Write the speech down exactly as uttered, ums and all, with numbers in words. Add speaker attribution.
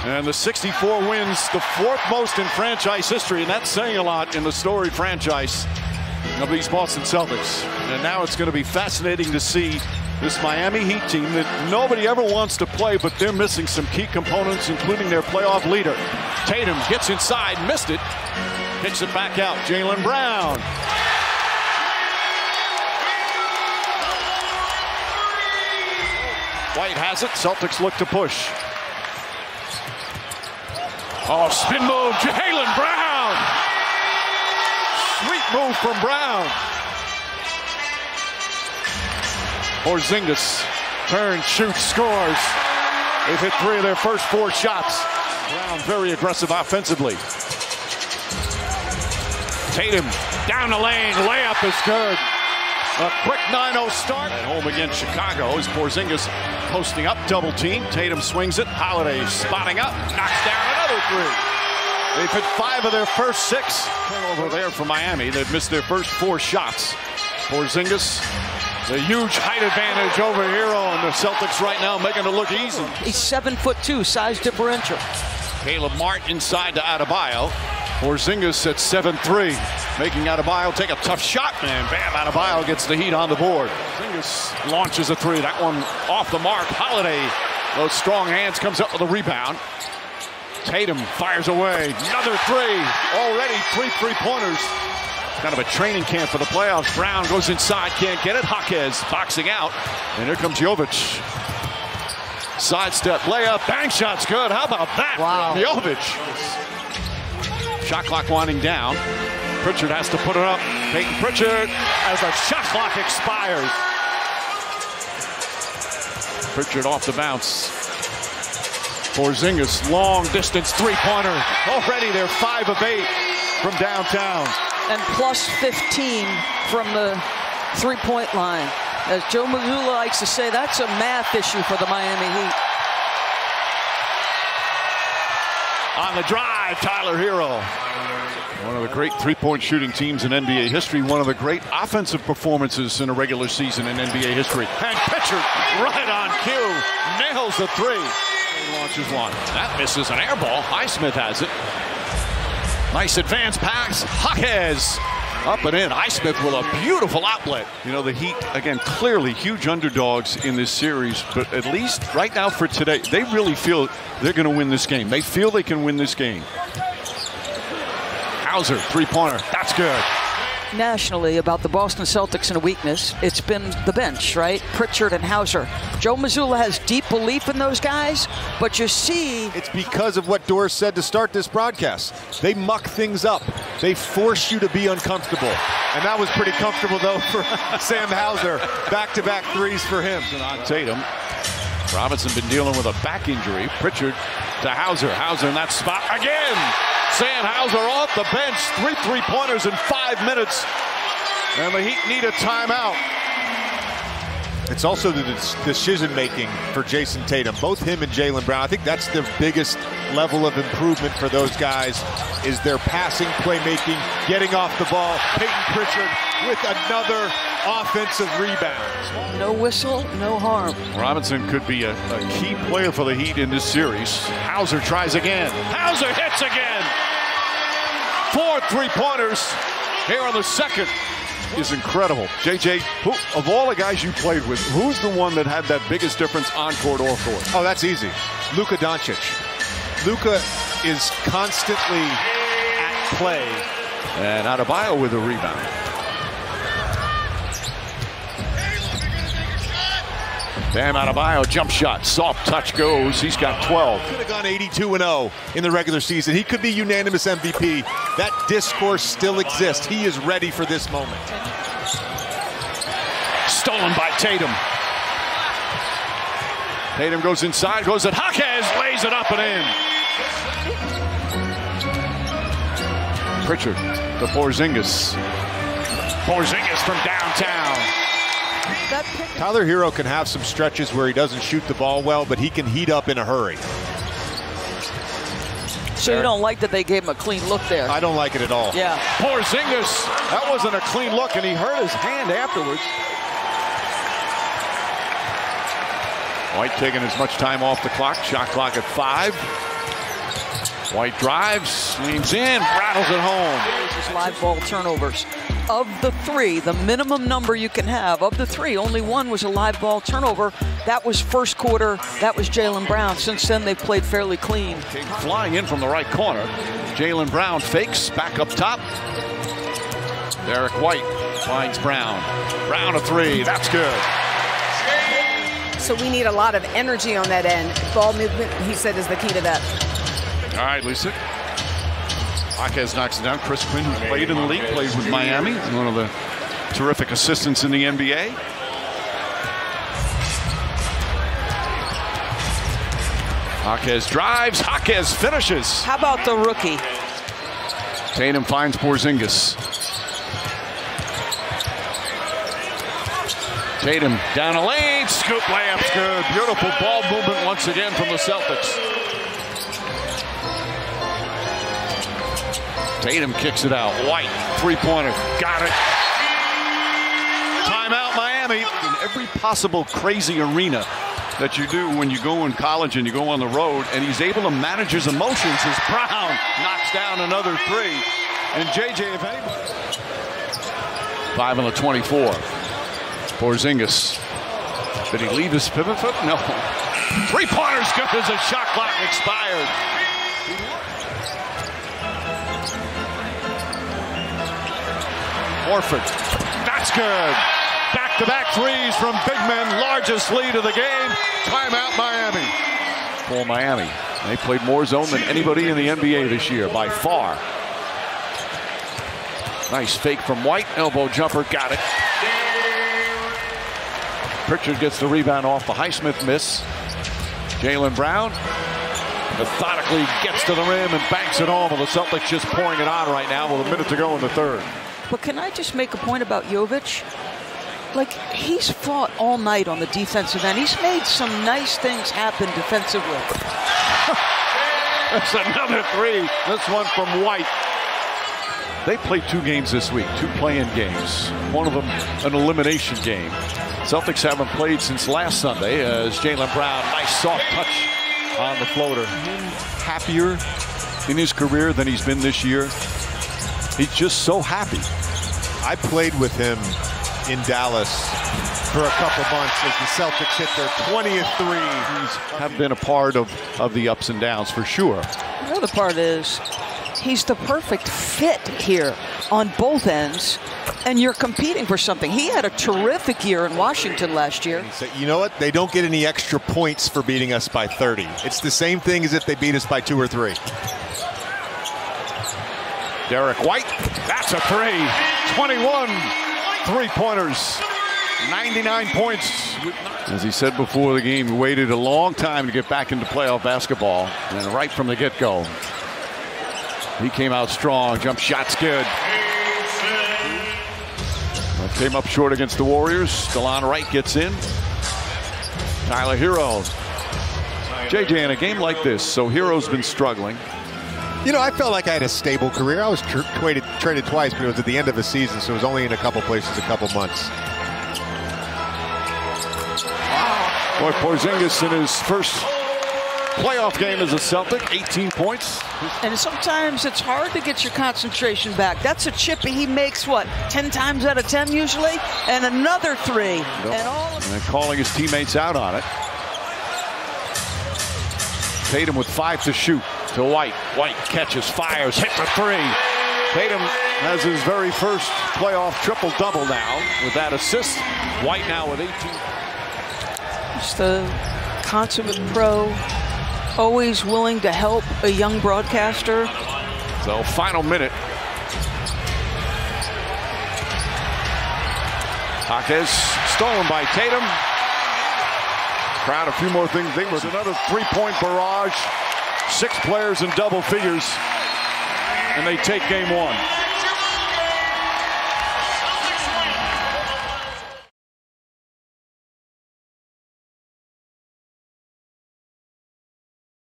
Speaker 1: And the sixty-four wins, the fourth most in franchise history, and that's saying a lot in the storied franchise of these Boston Celtics. And now it's going to be fascinating to see this Miami Heat team that nobody ever wants to play, but they're missing some key components, including their playoff leader. Tatum gets inside, missed it, kicks it back out. Jaylen Brown. White has it. Celtics look to push. Oh, spin move, Jaylen Brown. Sweet move from Brown. Porzingis turns, shoots, scores. They've hit three of their first four shots. Brown very aggressive offensively. Tatum down the lane, layup is good. A quick nine oh start. At home against Chicago as Porzingis posting up, double team. Tatum swings it. Holiday spotting up, knocks down another three. They've hit five of their first six. Turnover there for Miami. They've missed their first four shots. Porzingis, the huge height advantage over Hero, and the Celtics right now making it look easy.
Speaker 2: He's seven foot two, size differential.
Speaker 1: Caleb Martin inside to Adebayo. Porzingis at seven three, making Adebayo take a tough shot, and Bam Adebayo gets the Heat on the board. Porzingis launches a three, that one off the mark. Holiday, those strong hands, comes up with a rebound. Tatum fires away, another three, already three three-pointers. Kind of a training camp for the playoffs. Brown goes inside, can't get it. Jaquez boxing out, and here comes Jovic. Sidestep, layup, bang shot's good. How about that?
Speaker 2: Wow.
Speaker 1: Jovic. Shot clock winding down. Pritchard has to put it up. Peyton Pritchard as the shot clock expires. Pritchard off the bounce. Porzingis, long distance three-pointer. Already they're five of eight from downtown.
Speaker 2: And plus fifteen from the three-point line. As Joe Mazzulla likes to say, that's a math issue for the Miami Heat.
Speaker 1: On the drive, Tyler Hero. One of the great three-point shooting teams in N B A history. One of the great offensive performances in a regular season in N B A history. And Pritchard right on cue. Nails the three. He launches one. That misses an air ball. Highsmith has it. Nice advance pass. Jaquez up and in. Highsmith with a beautiful outlet. You know, the Heat, again, clearly huge underdogs in this series, but at least right now for today, they really feel they're going to win this game. They feel they can win this game. Hauser, three-pointer. That's good.
Speaker 2: Nationally, about the Boston Celtics and a weakness, it's been the bench, right? Pritchard and Hauser. Joe Mazzulla has deep belief in those guys, but you see...
Speaker 3: It's because of what Doris said to start this broadcast. They muck things up. They force you to be uncomfortable. And that was pretty comfortable, though, for Sam Hauser. Back-to-back threes for him.
Speaker 1: On Tatum. Robinson been dealing with a back injury. Pritchard to Hauser. Hauser in that spot again. Sam Hauser off the bench. Three three-pointers in five minutes. And the Heat need a timeout.
Speaker 3: It's also the decision-making for Jayson Tatum. Both him and Jaylen Brown. I think that's the biggest level of improvement for those guys is their passing, playmaking, getting off the ball. Peyton Pritchard with another offensive rebound.
Speaker 2: No whistle, no harm.
Speaker 1: Robinson could be a, a key player for the Heat in this series. Hauser tries again. Hauser hits again. Four three-pointers here on the second is incredible. J J, who, of all the guys you played with, who's the one that had that biggest difference on court or court?
Speaker 3: Oh, that's easy. Luka Doncic. Luka is constantly at play.
Speaker 1: And Adebayo with a rebound. Bam Adebayo, jump shot, soft touch goes. He's got twelve.
Speaker 3: Could have gone eighty-two and oh in the regular season. He could be unanimous M V P. That discourse still exists. He is ready for this moment.
Speaker 1: Stolen by Tatum. Tatum goes inside, goes at Jaquez, lays it up and in. Pritchard to Porzingis. Porzingis from downtown.
Speaker 3: Tyler Hero can have some stretches where he doesn't shoot the ball well, but he can heat up in a hurry.
Speaker 2: So you don't like that they gave him a clean look there?
Speaker 3: I don't like it at all.
Speaker 2: Yeah.
Speaker 1: Porzingis, that wasn't a clean look, and he hurt his hand afterwards. White taking as much time off the clock. Shot clock at five. White drives, leans in, rattles it home.
Speaker 2: These live ball turnovers. Of the three, the minimum number you can have, of the three, only one was a live ball turnover. That was first quarter. That was Jaylen Brown. Since then, they've played fairly clean.
Speaker 1: Flying in from the right corner. Jaylen Brown fakes, back up top. Derrick White finds Brown. Brown a three, that's good.
Speaker 4: So we need a lot of energy on that end. Ball movement, he said, is the key to that.
Speaker 1: All right, Lisa. Jaquez knocks it down. Chris Quinn, who played in the league, played with Miami. One of the terrific assistants in the N B A. Jaquez drives. Jaquez finishes.
Speaker 2: How about the rookie?
Speaker 1: Tatum finds Porzingis. Tatum down a lane. Scoop layup's good. Beautiful ball movement once again from the Celtics. Tatum kicks it out. White, three-pointer. Got it. Timeout, Miami. In every possible crazy arena that you do when you go in college and you go on the road, and he's able to manage his emotions as Brown knocks down another three. And J J, if anybody. Five on the twenty-four. Porzingis. Did he leave his pivot foot? No. Three-pointer's good as the shot clock expired. Orford. That's good. Back-to-back threes from big men. Largest lead of the game. Timeout, Miami. For Miami. They played more zone than anybody in the N B A this year, by far. Nice fake from White. Elbow jumper. Got it. Pritchard gets the rebound off the Highsmith miss. Jaylen Brown methodically gets to the rim and banks it home. And the Celtics just pouring it on right now with a minute to go in the third.
Speaker 2: But can I just make a point about Jovic? Like, he's fought all night on the defensive end. He's made some nice things happen defensively.
Speaker 1: That's another three. This one from White. They played two games this week, two play-in games. One of them an elimination game. Celtics haven't played since last Sunday as Jaylen Brown, nice soft touch on the floater. Happier in his career than he's been this year. He's just so happy.
Speaker 3: I played with him in Dallas for a couple months as the Celtics hit their twentieth three.
Speaker 1: He's have been a part of, of the ups and downs for sure.
Speaker 2: The other part is he's the perfect fit here on both ends, and you're competing for something. He had a terrific year in Washington last year.
Speaker 3: So, you know what? They don't get any extra points for beating us by thirty. It's the same thing as if they beat us by two or three.
Speaker 1: Derrick White, that's a three. twenty-one three-pointers, ninety-nine points. As he said before the game, he waited a long time to get back into playoff basketball, and right from the get-go, he came out strong. Jump shot's good. Came up short against the Warriors. Delon Wright gets in. Tyler Hero. J J, in a game like this, so Hero's been struggling.
Speaker 3: You know, I felt like I had a stable career. I was tr traded, traded twice, but it was at the end of a season, so it was only in a couple places a couple months.
Speaker 1: Boy, Porzingis in his first playoff game as a Celtic, eighteen points.
Speaker 2: And sometimes it's hard to get your concentration back. That's a chip he makes, what, ten times out of ten usually? And another three.
Speaker 1: Nope.
Speaker 2: And all of
Speaker 1: and calling his teammates out on it. Tatum with five to shoot to White. White catches, fires, hit for three. Tatum has his very first playoff triple-double now with that assist. White now with eighteen.
Speaker 2: Just a consummate pro, always willing to help a young broadcaster.
Speaker 1: So final minute. Jaquez stolen by Tatum. Crowd a few more things. There was another three-point barrage. Six players in double figures. And they take game one.